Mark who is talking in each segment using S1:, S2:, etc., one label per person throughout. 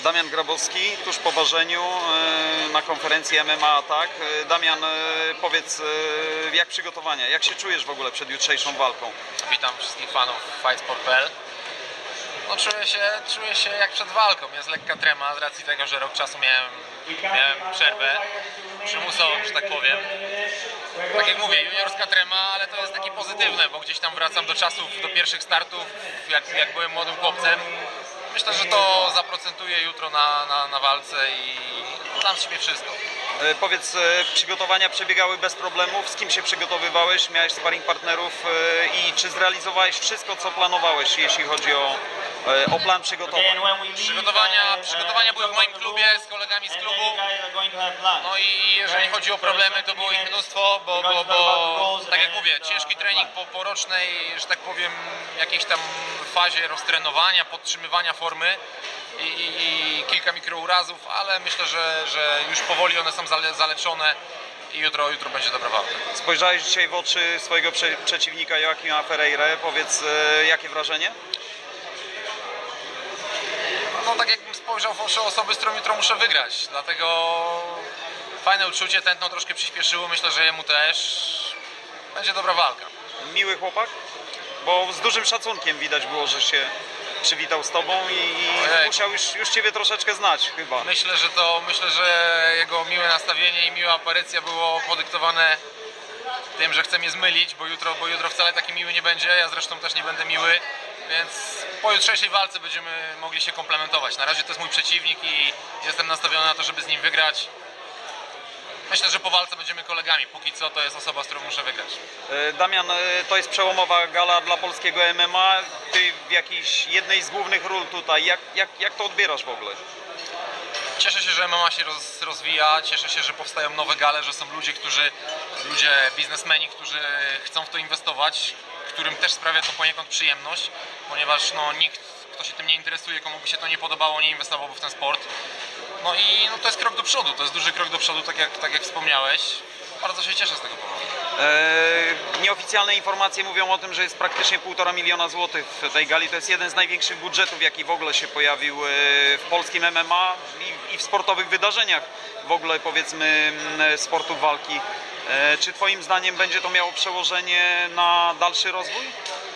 S1: Damian Grabowski, tuż po ważeniu na konferencji MMA Attack. Damian, powiedz, jak przygotowania, jak się czujesz w ogóle przed jutrzejszą walką?
S2: Witam wszystkich fanów fightsport.pl. No, czuję się jak przed walką. Jest lekka trema z racji tego, że rok czasu miałem przerwę przymusową, że tak powiem. Tak jak mówię, juniorska trema, ale to jest takie pozytywne, bo gdzieś tam wracam do czasów, do pierwszych startów, jak byłem młodym chłopcem. Myślę, że to zaprocentuje jutro na walce i dam z siebie wszystko.
S1: Powiedz, przygotowania przebiegały bez problemów? Z kim się przygotowywałeś? Miałeś sparring partnerów i czy zrealizowałeś wszystko, co planowałeś, jeśli chodzi o plan przygotowań?
S2: Przygotowania były w moim klubie, z kolegami z klubu. No i jeżeli chodzi o problemy, to było ich mnóstwo, bo tak jak mówię, ciężki trening po rocznej, że tak powiem, jakiejś tam fazie roztrenowania, podtrzymywania formy i kilka mikrourazów, ale myślę, że już powoli one są zaleczone i jutro będzie dobra walka.
S1: Spojrzałeś dzisiaj w oczy swojego przeciwnika Joaquima Ferreira. Powiedz, jakie wrażenie?
S2: No tak jakbym spojrzał w oczy osoby, z którą jutro muszę wygrać, dlatego fajne uczucie, tętno troszkę przyspieszyło, myślę, że jemu też. Będzie dobra walka.
S1: Miły chłopak? Bo z dużym szacunkiem widać było, że się przywitał z tobą i musiał już ciebie troszeczkę znać chyba.
S2: Myślę, że jego miłe nastawienie i miła aparycja było podyktowane tym, że chce mnie zmylić, bo jutro wcale taki miły nie będzie, ja zresztą też nie będę miły, więc po jutrzejszej walce będziemy mogli się komplementować. Na razie to jest mój przeciwnik i jestem nastawiony na to, żeby z nim wygrać. Myślę, że po walce będziemy kolegami. Póki co to jest osoba, z którą muszę wygrać.
S1: Damian, to jest przełomowa gala dla polskiego MMA. Ty w jakiejś jednej z głównych ról tutaj. Jak to odbierasz w ogóle?
S2: Cieszę się, że MMA się rozwija. Cieszę się, że powstają nowe gale, że są ludzie, biznesmeni, którzy chcą w to inwestować, którym też sprawia to poniekąd przyjemność, ponieważ nikt, kto się tym nie interesuje, komu by się to nie podobało, nie inwestowałby w ten sport. No i to jest krok do przodu, to jest duży krok do przodu, tak jak wspomniałeś. Bardzo się cieszę z tego powodu.
S1: Nieoficjalne informacje mówią o tym, że jest praktycznie 1,5 miliona złotych w tej gali. To jest jeden z największych budżetów, jaki w ogóle się pojawił w polskim MMA i w sportowych wydarzeniach w ogóle, powiedzmy, sportu walki. Czy twoim zdaniem będzie to miało przełożenie na dalszy rozwój?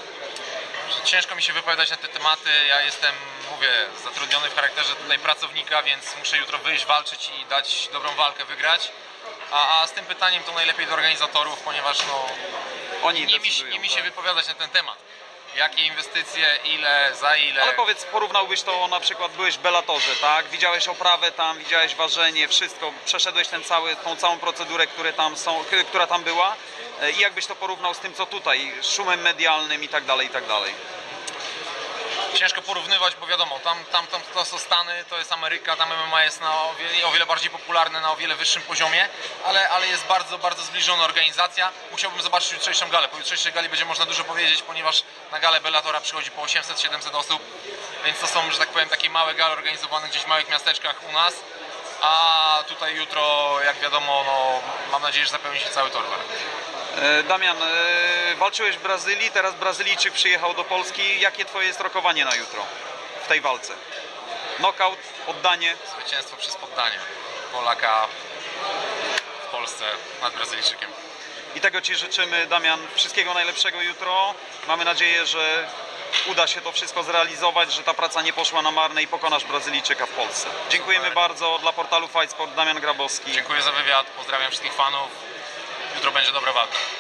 S2: Ciężko mi się wypowiadać na te tematy. Ja jestem, zatrudniony w charakterze tutaj pracownika, więc muszę jutro wyjść, walczyć i dać dobrą walkę, wygrać. A z tym pytaniem to najlepiej do organizatorów, ponieważ
S1: oni
S2: nie mi się wypowiadać na ten temat. Jakie inwestycje, ile, za ile.
S1: Ale powiedz, porównałbyś to, na przykład byłeś w Bellatorze, tak? Widziałeś oprawę tam, widziałeś ważenie, wszystko, przeszedłeś tą całą procedurę, która tam była i jakbyś to porównał z tym, co tutaj, szumem medialnym i tak dalej, i tak dalej.
S2: Ciężko porównywać, bo wiadomo, tam to są Stany, to jest Ameryka, tam MMA jest o wiele bardziej popularne, na o wiele wyższym poziomie, ale jest bardzo, bardzo zbliżona organizacja. Musiałbym zobaczyć jutrzejszą galę. Po jutrzejszej gali będzie można dużo powiedzieć, ponieważ na galę Bellatora przychodzi po 800-700 osób, więc to są, że tak powiem, takie małe gale organizowane gdzieś w małych miasteczkach u nas, a tutaj jutro, jak wiadomo, mam nadzieję, że zapełni się cały Torwar.
S1: Damian, walczyłeś w Brazylii, teraz Brazylijczyk przyjechał do Polski. Jakie twoje jest rokowanie na jutro w tej walce? Knockout, poddanie?
S2: Zwycięstwo przez poddanie Polaka w Polsce nad Brazylijczykiem.
S1: I tego ci życzymy, Damian. Wszystkiego najlepszego jutro. Mamy nadzieję, że uda się to wszystko zrealizować, że ta praca nie poszła na marne i pokonasz Brazylijczyka w Polsce. Dziękujemy bardzo. Dla portalu Fight Sport, Damian Grabowski.
S2: Dziękuję za wywiad, pozdrawiam wszystkich fanów. Jutro będzie dobra walka.